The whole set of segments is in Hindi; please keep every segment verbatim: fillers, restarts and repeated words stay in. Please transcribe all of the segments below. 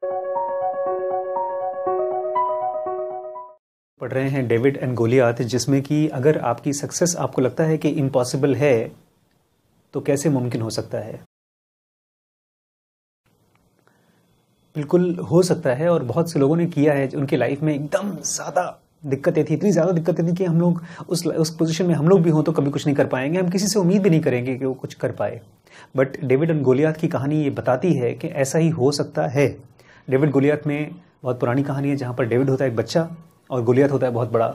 पढ़ रहे हैं डेविड एंड गोलियात, जिसमें कि अगर आपकी सक्सेस आपको लगता है कि इम्पॉसिबल है तो कैसे मुमकिन हो सकता है। बिल्कुल हो सकता है, और बहुत से लोगों ने किया है। उनकी लाइफ में एकदम ज़्यादा दिक्कतें थी, इतनी ज़्यादा दिक्कतें थी कि हम लोग उस उस पोजीशन में हम लोग भी हों तो कभी कुछ नहीं कर पाएंगे, हम किसी से उम्मीद भी नहीं करेंगे कि वो कुछ कर पाए। बट डेविड एंड गोलियात की कहानी ये बताती है कि ऐसा ही हो सकता है। डेविड गोलियात में बहुत पुरानी कहानी है, जहाँ पर डेविड होता है एक बच्चा और गोलियात होता है बहुत बड़ा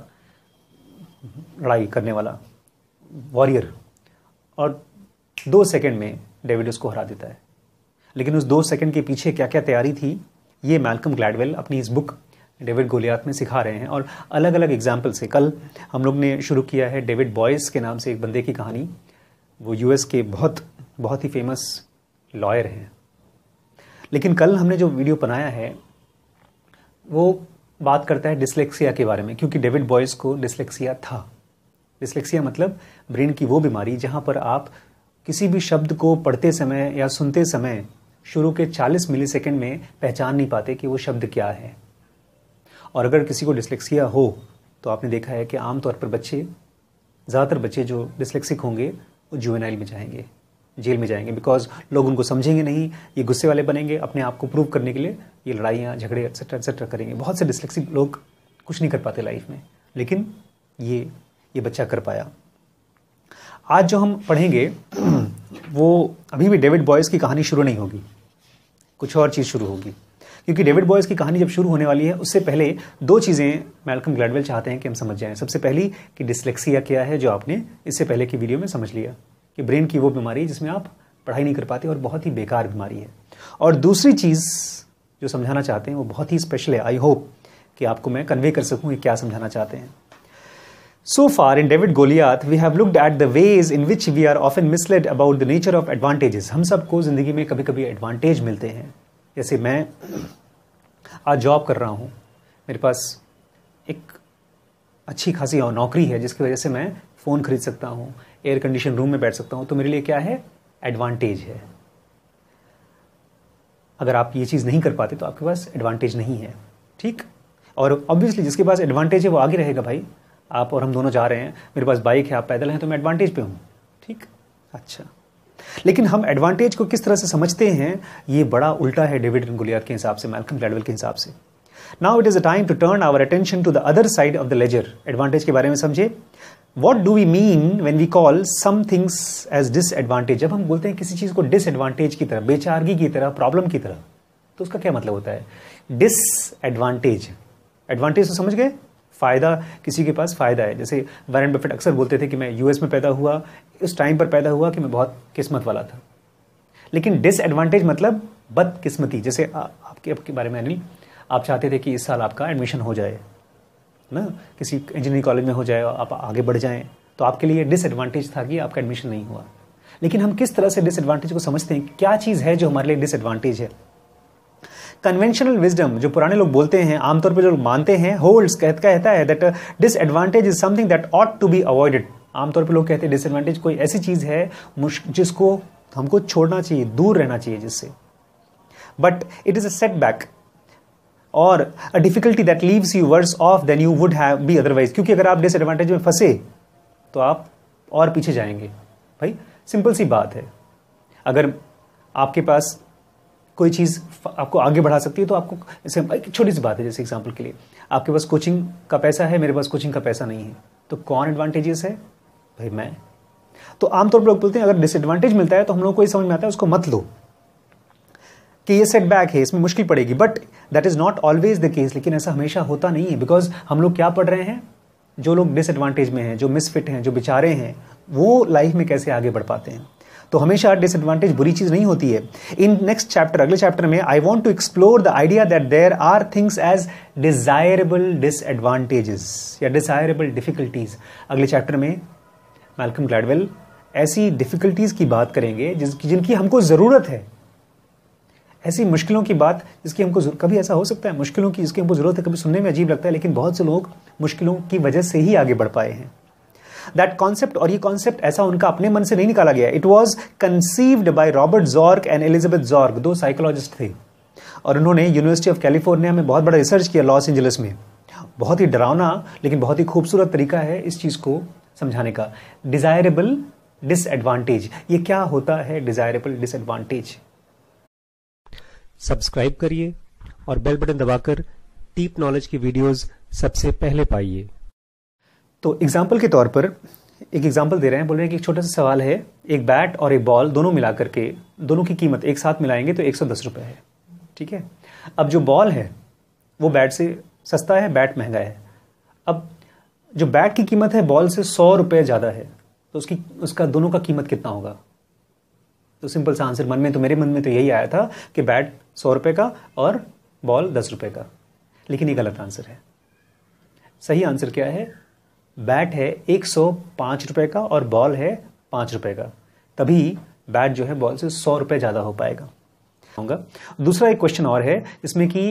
लड़ाई करने वाला वॉरियर, और दो सेकंड में डेविड उसको हरा देता है। लेकिन उस दो सेकंड के पीछे क्या क्या तैयारी थी, ये मैल्कम ग्लैडवेल अपनी इस बुक डेविड गोलियात में सिखा रहे हैं, और अलग अलग एग्जाम्पल से। कल हम लोग ने शुरू किया है डेविड बॉयस के नाम से एक बंदे की कहानी। वो यूएस के बहुत बहुत ही फेमस लॉयर हैं। लेकिन कल हमने जो वीडियो बनाया है वो बात करता है डिसलेक्सिया के बारे में, क्योंकि डेविड बॉयस को डिसलेक्सिया था। डिसलेक्सिया मतलब ब्रेन की वो बीमारी जहाँ पर आप किसी भी शब्द को पढ़ते समय या सुनते समय शुरू के चालीस मिलीसेकंड में पहचान नहीं पाते कि वो शब्द क्या है। और अगर किसी को डिसलेक्सिया हो तो आपने देखा है कि आमतौर पर बच्चे, ज़्यादातर बच्चे जो डिसलेक्सिक होंगे वो जुवेनाइल में जाएंगे, जेल में जाएंगे, बिकॉज लोग उनको समझेंगे नहीं, ये गुस्से वाले बनेंगे, अपने आप को प्रूव करने के लिए ये लड़ाइयाँ झगड़े एक्सेट्रा एक्सेट्रा करेंगे। बहुत से डिसलेक्सिक लोग कुछ नहीं कर पाते लाइफ में, लेकिन ये ये बच्चा कर पाया। आज जो हम पढ़ेंगे वो अभी भी डेविड बॉयस की कहानी शुरू नहीं होगी, कुछ और चीज़ शुरू होगी, क्योंकि डेविड बॉयस की कहानी जब शुरू होने वाली है उससे पहले दो चीज़ें मैल्कम ग्लैडवेल चाहते हैं कि हम समझ जाएं। सबसे पहली कि डिसलेक्सिया क्या है, जो आपने इससे पहले की वीडियो में समझ लिया कि ब्रेन की वो बीमारी है जिसमें आप पढ़ाई नहीं कर पाते और बहुत ही बेकार बीमारी है। और दूसरी चीज़ जो समझाना चाहते हैं वो बहुत ही स्पेशल है। आई होप कि आपको मैं कन्वे कर सकूँ कि क्या समझाना चाहते हैं। So far in David Goliath, we have looked at the ways in which we are often misled about the nature of advantages. हम सबको ज़िंदगी में कभी कभी एडवांटेज मिलते हैं। जैसे मैं आज जॉब कर रहा हूँ, मेरे पास एक अच्छी खासी नौकरी है जिसकी वजह से मैं फ़ोन खरीद सकता हूँ, एयर कंडीशन रूम में बैठ सकता हूँ, तो मेरे लिए क्या है, एडवांटेज है। अगर आप ये चीज़ नहीं कर पाते तो आपके पास एडवांटेज नहीं है, ठीक। और ऑब्वियसली जिसके पास एडवांटेज है वो आगे रहेगा। भाई आप और हम दोनों जा रहे हैं, मेरे पास बाइक है, आप पैदल हैं, तो मैं एडवांटेज पे हूँ, ठीक। अच्छा, लेकिन हम एडवांटेज को किस तरह से समझते हैं ये बड़ा उल्टा है डेविड एंड गोलियात के हिसाब से, मैल्कम ग्लैडवेल के हिसाब से। Now it is a time to turn our attention to the other side of the ledger. Advantage के बारे में समझे। What do we mean when we call some things as disadvantage. जब हम बोलते हैं किसी चीज को डिसएडवांटेज की तरह, बेचारगी की तरह, प्रॉब्लम की तरह, तो उसका क्या मतलब होता है, डिसएडवांटेज। एडवांटेज तो समझ गए, फायदा, किसी के पास फायदा है। जैसे वॉरेन बफेट अक्सर बोलते थे कि मैं यूएस में पैदा हुआ, उस टाइम पर पैदा हुआ कि मैं बहुत किस्मत वाला था। लेकिन डिसएडवांटेज मतलब बदकिस्मती। जैसे आ, आपके आपके बारे में अनिल, आप चाहते थे कि इस साल आपका एडमिशन हो जाए ना, किसी इंजीनियरिंग कॉलेज में हो जाए, आप आगे बढ़ जाएं, तो आपके लिए डिसएडवांटेज था कि आपका एडमिशन नहीं हुआ। लेकिन हम किस तरह से डिसएडवांटेज को समझते हैं, क्या चीज़ है जो हमारे लिए डिसएडवांटेज है। कन्वेंशनल विजडम, जो पुराने लोग बोलते हैं, आमतौर पर जो लोग मानते हैं, होल्ड्स कहता है that disadvantage is something that ought to be avoided. आमतौर पर लोग कहते हैं डिसएडवांटेज कोई ऐसी चीज है जिसको हमको छोड़ना चाहिए, दूर रहना चाहिए जिससे। But it is a setback और a difficulty that leaves you worse off than you would have be otherwise. क्योंकि अगर आप डिसएडवांटेज में फंसे तो आप और पीछे जाएंगे। भाई सिंपल सी बात है, अगर आपके पास कोई चीज़ आपको आगे बढ़ा सकती है तो आपको, जैसे एक छोटी सी बात है, जैसे एग्जांपल के लिए आपके पास कोचिंग का पैसा है, मेरे पास कोचिंग का पैसा नहीं है, तो कौन एडवांटेजेस है, भाई मैं। तो आमतौर पर लोग बोलते हैं अगर डिसएडवांटेज मिलता है तो हम लोग को ये समझ में आता है उसको मत लो, कि ये सेटबैक है, इसमें मुश्किल पड़ेगी। But that is not always the case. लेकिन ऐसा हमेशा होता नहीं है, बिकॉज हम लोग क्या पढ़ रहे हैं, जो लोग डिसएडवांटेज में हैं, जो मिसफिट हैं, जो बेचारे हैं, वो लाइफ में कैसे आगे बढ़ पाते हैं। तो हमेशा डिसएडवांटेज बुरी चीज नहीं होती है। इन नेक्स्ट चैप्टर, अगले चैप्टर में, I want to explore the idea that there are things as desirable disadvantages या डिजायरेबल डिफिकल्टीज। अगले चैप्टर में मैल्कम ग्लैडवेल ऐसी डिफिकल्टीज की बात करेंगे जिसकी जिनकी हमको जरूरत है, ऐसी मुश्किलों की बात जिसकी हमको, कभी ऐसा हो सकता है मुश्किलों की जिसकी हमको जरूरत है। कभी सुनने में अजीब लगता है, लेकिन बहुत से लोग मुश्किलों की वजह से ही आगे बढ़ पाए हैं। दैट कॉन्सेप्ट, और ये कॉन्सेप्ट ऐसा उनका अपने मन से नहीं निकाला गया, it was conceived by Robert Bjork and Elizabeth Bjork, दो साइकोलॉजिस्ट थे। और उन्होंने यूनिवर्सिटी ऑफ कैलिफोर्निया में बहुत बड़ा रिसर्च किया लॉस एंजलिस में। बहुत ही डरावना लेकिन बहुत ही खूबसूरत तरीका है इस चीज़ को समझाने का। डिजायरेबल डिसएडवांटेज, ये क्या होता है डिजायरेबल डिसएडवांटेज? सब्सक्राइब करिए और बेल बटन दबाकर डीप नॉलेज की वीडियोस सबसे पहले पाइए। तो एग्जाम्पल के तौर पर एक एग्जाम्पल दे रहे हैं, बोल रहे हैं कि एक छोटा सा सवाल है, एक बैट और एक बॉल दोनों मिला करके, दोनों की कीमत एक साथ मिलाएंगे तो एक सौ दस रुपये है, ठीक है। अब जो बॉल है वो बैट से सस्ता है, बैट महंगा है। अब जो बैट की कीमत है बॉल से सौ रुपये ज़्यादा है, तो उसकी उसका दोनों का कीमत कितना होगा? तो सिंपल सा आंसर मन में तो मेरे मन में तो यही आया था कि बैट सौ रुपये का और बॉल दस रुपये का, लेकिन ये गलत आंसर है। सही आंसर क्या है? बैट है एक सौ पाँच रुपये का और बॉल है पाँच रुपये का, तभी बैट जो है बॉल से सौ रुपये ज़्यादा हो पाएगा। दूसरा एक क्वेश्चन और है इसमें कि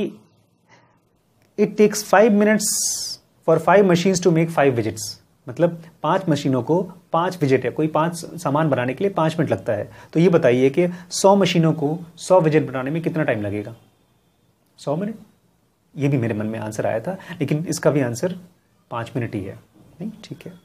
it takes five minutes for five machines to make five widgets, मतलब पांच मशीनों को पांच विजिट है, कोई पांच सामान बनाने के लिए पांच मिनट लगता है। तो ये बताइए कि सौ मशीनों को सौ विजिट बनाने में कितना टाइम लगेगा? सौ मिनट। ये भी मेरे मन में आंसर आया था, लेकिन इसका भी आंसर पांच मिनट ही है। नहीं, ठीक है।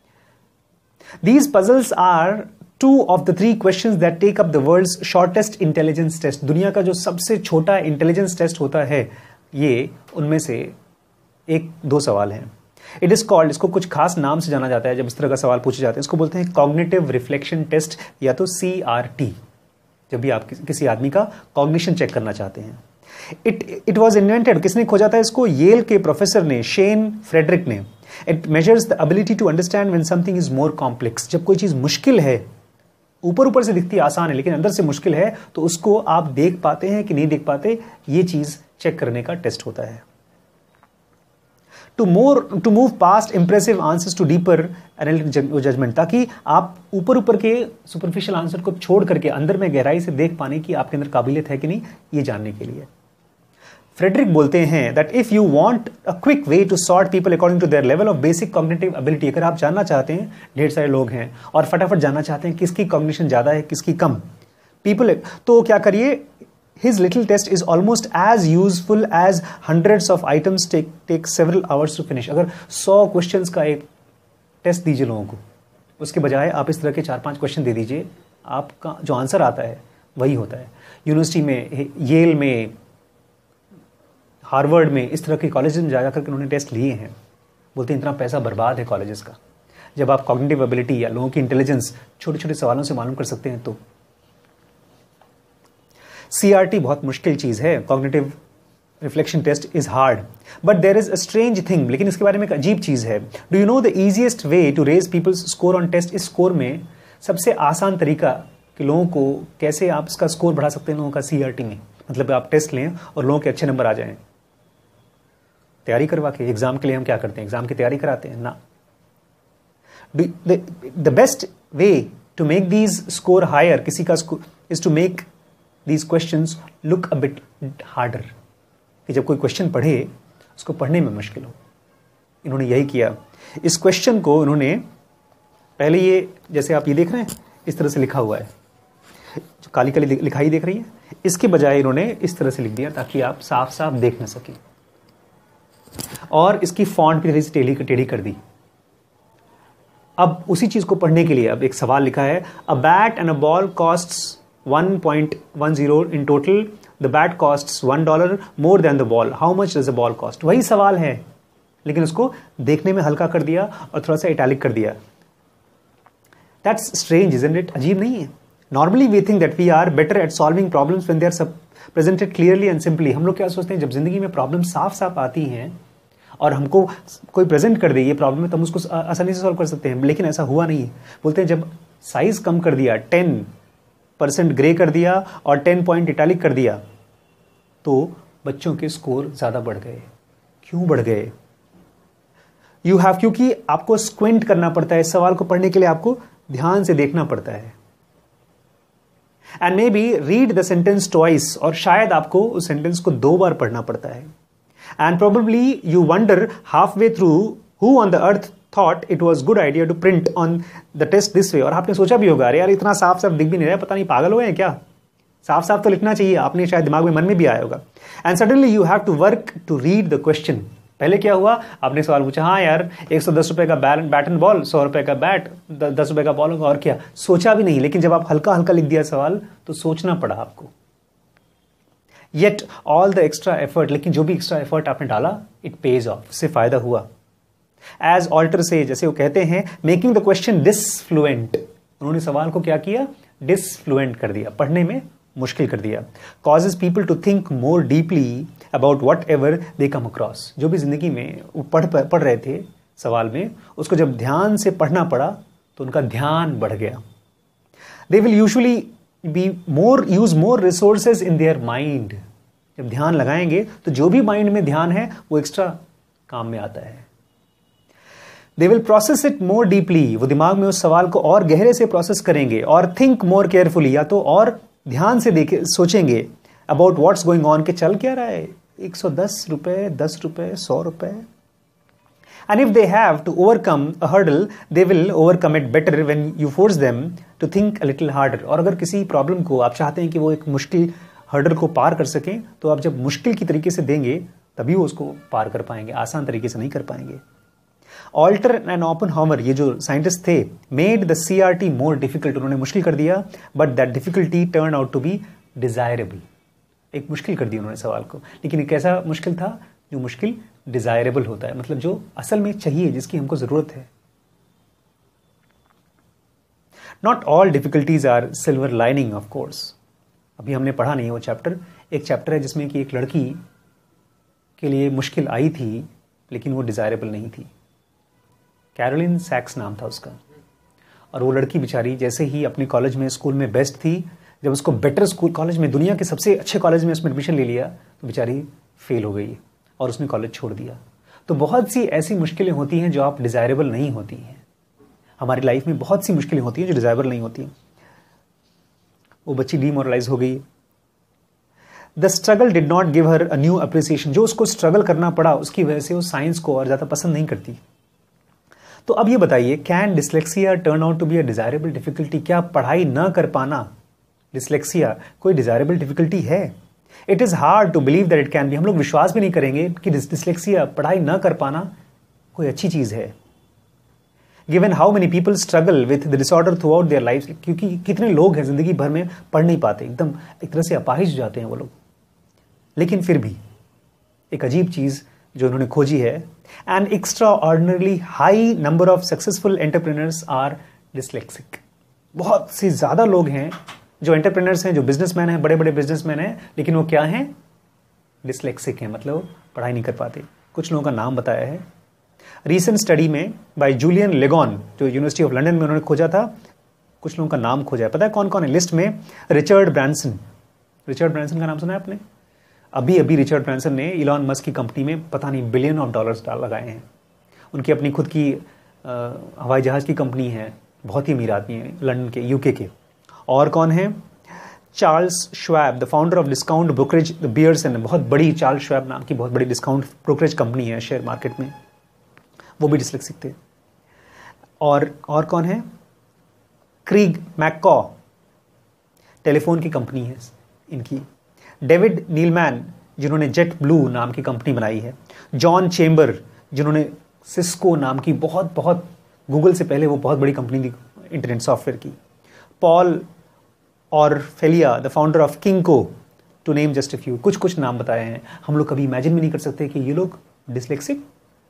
These puzzles are two of the three questions that take up the world's shortest intelligence test. दुनिया का जो सबसे छोटा इंटेलिजेंस टेस्ट होता है, ये उनमें से एक दो सवाल हैं। इट इज कॉल्ड, इसको कुछ खास नाम से जाना जाता है जब इस तरह का सवाल पूछे जाते हैं, इसको बोलते हैं कॉग्निटिव रिफ्लेक्शन टेस्ट या तो सी आर टी, जब भी आप किसी आदमी का कॉग्निशन चेक करना चाहते हैं। इट इट वॉज इन्वेंटेड, किसने खोजा था इसको? येल के प्रोफेसर ने, शेन फ्रेडरिक ने। It measures the ability to understand when something is more complex. जब कोई चीज मुश्किल है, ऊपर ऊपर से दिखती आसान है लेकिन अंदर से मुश्किल है, तो उसको आप देख पाते हैं कि नहीं देख पाते, ये चीज चेक करने का टेस्ट होता है। To more to move past impressive answers to deeper analytic judgment, ताकि आप ऊपर ऊपर के सुपरफिशियल आंसर को छोड़ करके अंदर में गहराई से देख पाने की आपके अंदर काबिलियत है कि नहीं, ये जानने के लिए। फ्रेडरिक बोलते हैं that if you want a quick way to sort people according to their level of basic cognitive ability, अगर आप जानना चाहते हैं, ढेर सारे लोग हैं और फटाफट जानना चाहते हैं किसकी कॉग्निशन ज्यादा है किसकी कम, पीपल, तो क्या करिए, his little test is almost as useful as hundreds of items take take several hours to finish। अगर सौ क्वेश्चंस का एक टेस्ट दीजिए लोगों को, उसके बजाय आप इस तरह के चार पांच क्वेश्चन दे दीजिए, आपका जो आंसर आता है वही होता है। यूनिवर्सिटी में, येल में, हार्वर्ड में, इस तरह के कॉलेजेस में जा जाकर उन्होंने टेस्ट लिए हैं। बोलते हैं इतना पैसा बर्बाद है कॉलेजेस का, जब आप कॉग्निटिव एबिलिटी या लोगों की इंटेलिजेंस छोटे छोटे सवालों से मालूम कर सकते हैं। तो सी आर टी बहुत मुश्किल चीज है, cognitive reflection test is hard, but there is a strange thing, लेकिन इसके बारे में एक अजीब चीज है। Do you know the easiest way to raise people's score on test? इस स्कोर में सबसे आसान तरीका कि लोगों को कैसे आप इसका स्कोर बढ़ा सकते हैं लोगों का सी आर टी में, मतलब आप टेस्ट लें और लोगों के अच्छे नंबर आ जाएं। तैयारी करवा के, एग्जाम के लिए हम क्या करते हैं, एग्जाम की तैयारी कराते हैं ना। The best way to make these score higher, किसी का score, is to make these questions look a bit harder, कि जब कोई क्वेश्चन पढ़े उसको पढ़ने में मुश्किल हो। इन्होंने यही किया। इस क्वेश्चन को इन्होंने पहले, ये जैसे आप ये देख रहे हैं इस तरह से लिखा हुआ है, जो काली काली लिखाई देख रही है, इसके बजाय इन्होंने इस तरह से लिख दिया ताकि आप साफ साफ देख न सकें, और इसकी फॉन्ट भी थोड़ी सी टेढ़ी टेढ़ी कर दी। अब उसी चीज को पढ़ने के लिए अब एक सवाल लिखा है, a bat and a ball costs one point one zero in total, the bat costs one dollar more than the ball, how much does the ball cost? वही सवाल है लेकिन उसको देखने में हल्का कर दिया और थोड़ा सा इटैलिक कर दिया। That's strange, isn't it? अजीब नहीं है? Normally we think that we are better at solving problems when they are presented clearly and simply। हम लोग क्या सोचते हैं, जब जिंदगी में प्रॉब्लम साफ साफ आती हैं और हमको कोई प्रेजेंट कर दे ये प्रॉब्लम है, तो हम उसको आसानी से सॉल्व कर सकते हैं, लेकिन ऐसा हुआ नहीं है। बोलते हैं जब साइज कम कर दिया, टेन परसेंट ग्रे कर दिया और टेन पॉइंट इटैलिक कर दिया, तो बच्चों के स्कोर ज्यादा बढ़ गए। क्यों बढ़ गए? यू हैव, क्योंकि आपको स्क्विंट करना पड़ता है, इस सवाल को पढ़ने के लिए आपको ध्यान से देखना पड़ता है। And maybe read the sentence twice, और शायद आपको उस सेंटेंस को दो बार पढ़ना पड़ता है। And probably you wonder half way through who on the earth thought it was good idea to print on the test this way। और आपने सोचा भी होगा, अरे यार इतना साफ साफ दिख भी नहीं रहा है, पता नहीं पागल हो गए हैं क्या, साफ साफ तो लिखना चाहिए, आपने शायद दिमाग में मन में भी आया होगा। And suddenly you have to work to read the question. पहले क्या हुआ, आपने सवाल पूछा, हाँ यार एक सौ दस रुपए का बैट एंड बॉल, सौ रुपए का बैट, दस रुपए का बॉल होगा, और क्या, सोचा भी नहीं। लेकिन जब आप हल्का हल्का लिख दिया सवाल तो सोचना पड़ा आपको। Yet all the extra effort, लेकिन जो भी एक्स्ट्रा एफर्ट आपने डाला इट पेज ऑफ, उससे फायदा हुआ। एज ऑल्टर से, जैसे वो कहते हैं, मेकिंग द क्वेश्चन डिसफ्लुएंट, उन्होंने सवाल को क्या किया, डिसफ्लुएंट कर दिया, पढ़ने में मुश्किल कर दिया। Causes people to think more deeply about whatever they come across, जो भी जिंदगी में वो पढ़ पढ़ रहे थे सवाल में, उसको जब ध्यान से पढ़ना पड़ा तो उनका ध्यान बढ़ गया। They will usually be more use more resources in their mind, जब ध्यान लगाएंगे तो जो भी माइंड में ध्यान है वो एक्स्ट्रा काम में आता है। They will process it more deeply, वो दिमाग में उस सवाल को और गहरे से प्रोसेस करेंगे। और थिंक मोर केयरफुली, या तो और ध्यान से देखे सोचेंगे अबाउट व्हाट्स गोइंग ऑन, के चल क्या रहा है, एक सौ दस रुपए, दस रुपए, सौ रुपए। And if they have to overcome a hurdle they will overcome it better when you force them to think a little harder. और अगर किसी प्रॉब्लम को आप चाहते हैं कि वो एक मुश्किल हर्डल को पार कर सकें, तो आप जब मुश्किल की तरीके से देंगे तभी वो उसको पार कर पाएंगे, आसान तरीके से नहीं कर पाएंगे। ऑल्टर एंड ओपेनहाइमर, ये जो साइंटिस्ट थे, made the CRT more difficult, उन्होंने मुश्किल कर दिया, but that difficulty turn out to be desirable. एक मुश्किल कर दिया उन्होंने सवाल को, लेकिन एक ऐसा मुश्किल था जो मुश्किल डिजायरेबल होता है, मतलब जो असल में चाहिए, जिसकी हमको जरूरत है। Not all difficulties are silver lining of course, अभी हमने पढ़ा नहीं वो चैप्टर। एक चैप्टर है जिसमें कि एक लड़की के लिए मुश्किल आई थी लेकिन वो डिजायरेबल नहीं थी। कैरोलिन सैक्स नाम था उसका, और वो लड़की बेचारी जैसे ही अपने कॉलेज में, स्कूल में बेस्ट थी, जब उसको बेटर स्कूल, कॉलेज में, दुनिया के सबसे अच्छे कॉलेज में उसमें एडमिशन ले लिया तो बेचारी फेल हो गई और उसने कॉलेज छोड़ दिया। तो बहुत सी ऐसी मुश्किलें होती हैं जो आप डिजायरेबल नहीं होती हैं। हमारी लाइफ में बहुत सी मुश्किलें होती हैं जो डिजायरेबल नहीं होती हैं। वो बच्ची डीमोरलाइज हो गई। The struggle did not give her a new appreciation, जो उसको स्ट्रगल करना पड़ा उसकी वजह से वो साइंस को और ज्यादा पसंद नहीं करती। तो अब ये बताइए, can dyslexia turn out to be a desirable difficulty? क्या पढ़ाई न कर पाना, डिसलेक्सिया, कोई डिजायरेबल डिफिकल्टी है? It is hard to believe that it can be. हम लोग विश्वास भी नहीं करेंगे कि डिसलेक्सिया, पढ़ाई न कर पाना, कोई अच्छी चीज है। Given how many people struggle with the disorder throughout their life, क्योंकि कितने लोग हैं जिंदगी भर में पढ़ नहीं पाते, एकदम एक तरह से अपाहिज हो जाते हैं वो लोग। लेकिन फिर भी एक अजीब चीज जो उन्होंने खोजी है, an extraordinarily high number of successful entrepreneurs are dyslexic. बहुत से ज्यादा लोग हैं जो एंटरप्रेन्योर्स हैं, जो बिजनेसमैन हैं, बड़े बड़े बिजनेसमैन हैं, लेकिन वो क्या हैं, डिसलेक्सिक हैं, मतलब पढ़ाई नहीं कर पाते। कुछ लोगों का नाम बताया है रीसेंट स्टडी में बाय जूलियन लेगॉन, जो यूनिवर्सिटी ऑफ लंदन में उन्होंने खोजा था। कुछ लोगों का नाम खोजा है, पता है कौन कौन है लिस्ट में? Richard Branson. रिचर्ड ब्रांसन का नाम सुना है आपने? अभी अभी रिचर्ड ब्रांसन ने इलॉन मस्क की कंपनी में पता नहीं बिलियन ऑफ डॉलर्स डाल लगाए हैं। उनकी अपनी खुद की हवाई जहाज की कंपनी है, बहुत ही अमीर आदमी है, लंदन के, यूके के। और कौन है? Charles Schwab, the founder of discount brokerage the Bearson, बहुत बड़ी चार्ल्स श्वैब नाम की बहुत बड़ी डिस्काउंट ब्रोकरेज कंपनी है शेयर मार्केट में, वो भी डिसलेक्सिक थे। और और कौन है? क्रीग मैककॉ, टेलीफोन की कंपनी है इनकी। डेविड नीलमैन, जिन्होंने जेट ब्लू नाम की कंपनी बनाई है। जॉन चेम्बर, जिन्होंने सिस्को नाम की बहुत बहुत गूगल से पहले वो बहुत बड़ी कंपनी थी इंटरनेट सॉफ्टवेयर की। Paul Orfalea, the founder of Kinko, to name just a few. कुछ कुछ नाम बताए हैं। हम लोग कभी इमेजिन भी नहीं कर सकते कि ये लोग dyslexic.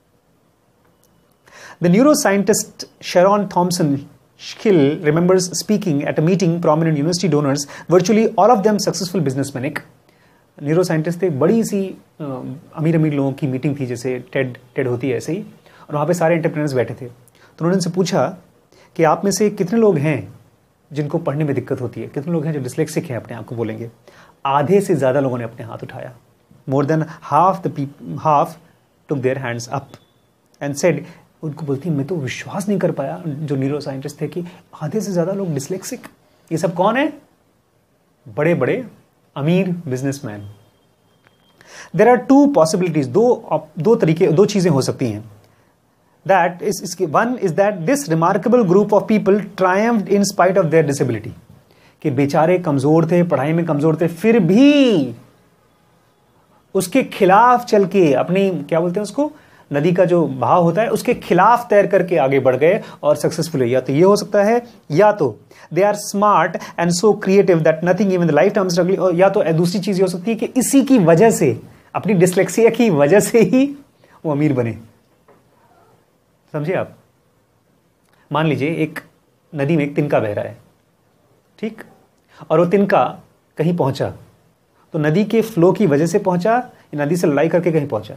The neuroscientist Sharon Thompson Schill remembers speaking at a meeting prominent university donors, virtually all of them successful businessmen। एक न्यूरोसाइंटिस्ट थे, बड़ी सी अमीर अमीर लोगों की मीटिंग थी, जैसे टेड टेड होती है ऐसे ही, और वहाँ पे सारे एंटरप्रेन्योर्स बैठे थे। तो उन्होंने उनसे पूछा कि आप में से कितने लोग हैं जिनको पढ़ने में दिक्कत होती है, कितने लोग हैं जो डिसलेक्सिक हैं, अपने आप को बोलेंगे। आधे से ज़्यादा लोगों ने अपने हाथ उठाया। More than half the half took their hands up and said, उनको बोलती मैं तो विश्वास नहीं कर पाया, जो न्यूरो साइंटिस्ट थे, कि आधे से ज्यादा लोग डिसलेक्सिक। ये सब कौन है? बड़े बड़े अमीर businessman. There are two possibilities, दो दो तरीके, दो चीजें हो सकती हैं। दैट इज इसकी one is that this remarkable group of people triumphed in spite of their disability, कि बेचारे कमजोर थे, पढ़ाई में कमजोर थे, फिर भी उसके खिलाफ चल के अपनी, क्या बोलते हैं उसको, नदी का जो बहाव होता है उसके खिलाफ तैर करके आगे बढ़ गए और सक्सेसफुल हुए। या तो ये हो सकता है, या तो they are smart and so creative that nothing even the lifetime struggle, और या तो दूसरी चीज ये हो सकती है कि इसी की वजह से, अपनी डिसलेक्सिया की वजह से ही वो अमीर बने। समझे आप? मान लीजिए एक नदी में एक तिनका बह रहा है, ठीक, और वो तिनका कहीं पहुंचा, तो नदी के फ्लो की वजह से पहुंचा या नदी से लड़ाई करके कहीं पहुंचा?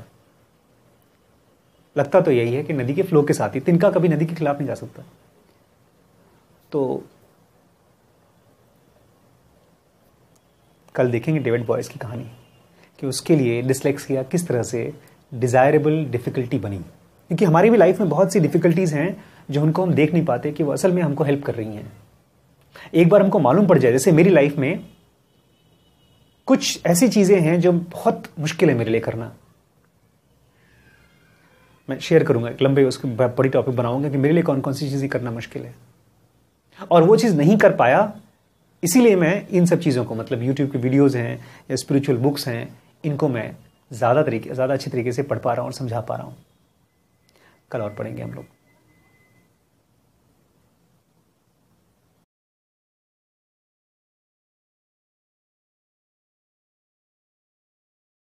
लगता तो यही है कि नदी के फ्लो के साथ ही, तिनका कभी नदी के खिलाफ नहीं जा सकता। तो कल देखेंगे डेविड बॉयस की कहानी कि उसके लिए डिसलेक्सिया किस तरह से डिजायरेबल डिफिकल्टी बनी, क्योंकि हमारी भी लाइफ में बहुत सी डिफिकल्टीज हैं जो उनको हम देख नहीं पाते कि वो असल में हमको हेल्प कर रही हैं। एक बार हमको मालूम पड़ जाए, जैसे मेरी लाइफ में कुछ ऐसी चीजें हैं जो बहुत मुश्किल है मेरे लिए करना, मैं शेयर करूंगा, एक लंबे उसके बड़ी टॉपिक बनाऊंगा कि मेरे लिए कौन कौन सी चीजें करना मुश्किल है, और वो चीज नहीं कर पाया, इसीलिए मैं इन सब चीजों को, मतलब यूट्यूब की वीडियोस हैं या स्पिरिचुअल बुक्स हैं, इनको मैं ज्यादा तरीके ज्यादा अच्छे तरीके से पढ़ पा रहा हूं और समझा पा रहा हूं। कल और पढ़ेंगे हम लोग।